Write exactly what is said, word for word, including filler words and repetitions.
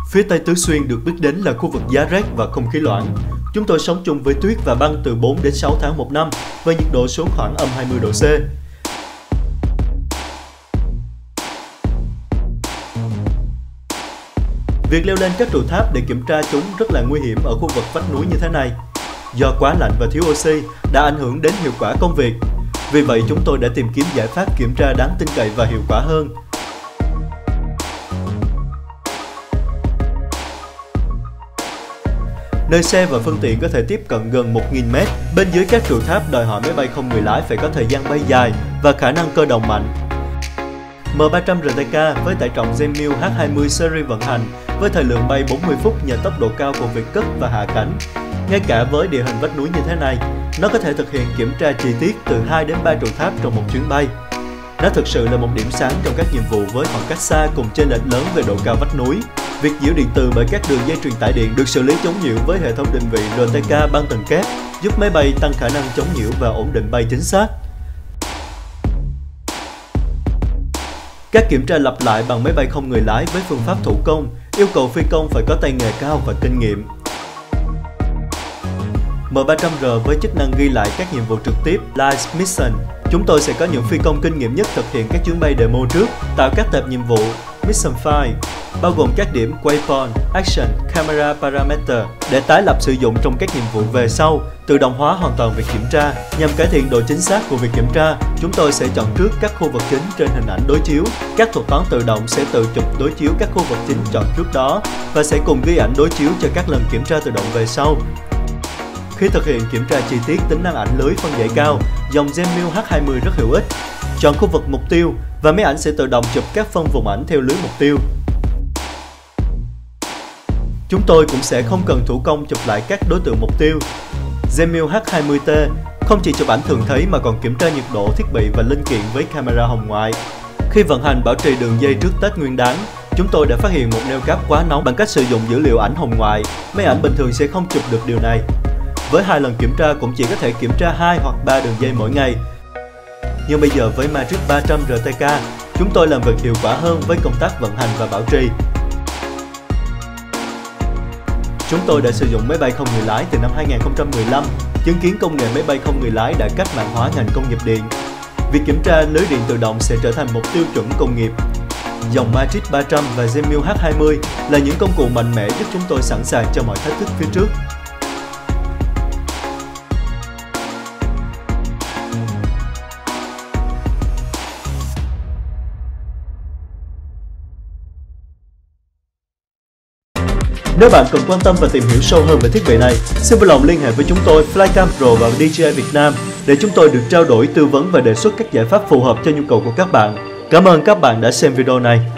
Phía Tây Tứ Xuyên được biết đến là khu vực giá rét và không khí loãng. Chúng tôi sống chung với tuyết và băng từ bốn đến sáu tháng một năm, với nhiệt độ xuống khoảng âm hai mươi độ C. Việc leo lên các trụ tháp để kiểm tra chúng rất là nguy hiểm ở khu vực vách núi như thế này. Do quá lạnh và thiếu oxy đã ảnh hưởng đến hiệu quả công việc. Vì vậy chúng tôi đã tìm kiếm giải pháp kiểm tra đáng tin cậy và hiệu quả hơn. Nơi xe và phương tiện có thể tiếp cận gần một nghìn mét, bên dưới các trụ tháp đòi hỏi máy bay không người lái phải có thời gian bay dài và khả năng cơ động mạnh. M ba trăm R T K với tải trọng Zemil H hai mươi series vận hành với thời lượng bay bốn mươi phút nhờ tốc độ cao của việc cất và hạ cánh. Ngay cả với địa hình vách núi như thế này, nó có thể thực hiện kiểm tra chi tiết từ hai đến ba trụ tháp trong một chuyến bay. Nó thực sự là một điểm sáng trong các nhiệm vụ với khoảng cách xa cùng chênh lệch lớn về độ cao vách núi. Việc nhiễu điện từ bởi các đường dây truyền tải điện được xử lý chống nhiễu với hệ thống định vị R T K băng tầng kép, giúp máy bay tăng khả năng chống nhiễu và ổn định bay chính xác. Các kiểm tra lặp lại bằng máy bay không người lái với phương pháp thủ công, yêu cầu phi công phải có tay nghề cao và kinh nghiệm. M ba trăm R với chức năng ghi lại các nhiệm vụ trực tiếp Live Mission. Chúng tôi sẽ có những phi công kinh nghiệm nhất thực hiện các chuyến bay demo trước, tạo các tệp nhiệm vụ Mission File, bao gồm các điểm Waypoint, Action, Camera Parameter để tái lập sử dụng trong các nhiệm vụ về sau, tự động hóa hoàn toàn việc kiểm tra. Nhằm cải thiện độ chính xác của việc kiểm tra, chúng tôi sẽ chọn trước các khu vực chính trên hình ảnh đối chiếu. Các thuật toán tự động sẽ tự chụp đối chiếu các khu vực chính chọn trước đó và sẽ cùng ghi ảnh đối chiếu cho các lần kiểm tra tự động về sau. Khi thực hiện kiểm tra chi tiết tính năng ảnh lưới phân giải cao, dòng Zemil H hai mươi rất hữu ích. Chọn khu vực mục tiêu và máy ảnh sẽ tự động chụp các phân vùng ảnh theo lưới mục tiêu. Chúng tôi cũng sẽ không cần thủ công chụp lại các đối tượng mục tiêu. Zemil H hai mươi T không chỉ chụp ảnh thường thấy mà còn kiểm tra nhiệt độ thiết bị và linh kiện với camera hồng ngoại. Khi vận hành bảo trì đường dây trước Tết Nguyên đán, chúng tôi đã phát hiện một neo cáp quá nóng bằng cách sử dụng dữ liệu ảnh hồng ngoại. Máy ảnh bình thường sẽ không chụp được điều này. Với hai lần kiểm tra cũng chỉ có thể kiểm tra hai hoặc ba đường dây mỗi ngày. Nhưng bây giờ với Matrix ba trăm R T K, chúng tôi làm việc hiệu quả hơn với công tác vận hành và bảo trì. Chúng tôi đã sử dụng máy bay không người lái từ năm hai nghìn không trăm mười lăm, chứng kiến công nghệ máy bay không người lái đã cách mạng hóa ngành công nghiệp điện. Việc kiểm tra lưới điện tự động sẽ trở thành một tiêu chuẩn công nghiệp. Dòng Matrix ba trăm và Zemil H hai mươi là những công cụ mạnh mẽ giúp chúng tôi sẵn sàng cho mọi thách thức phía trước. Nếu bạn cần quan tâm và tìm hiểu sâu hơn về thiết bị này, xin vui lòng liên hệ với chúng tôi Flycam Pro và D J I Việt Nam để chúng tôi được trao đổi, tư vấn và đề xuất các giải pháp phù hợp cho nhu cầu của các bạn. Cảm ơn các bạn đã xem video này.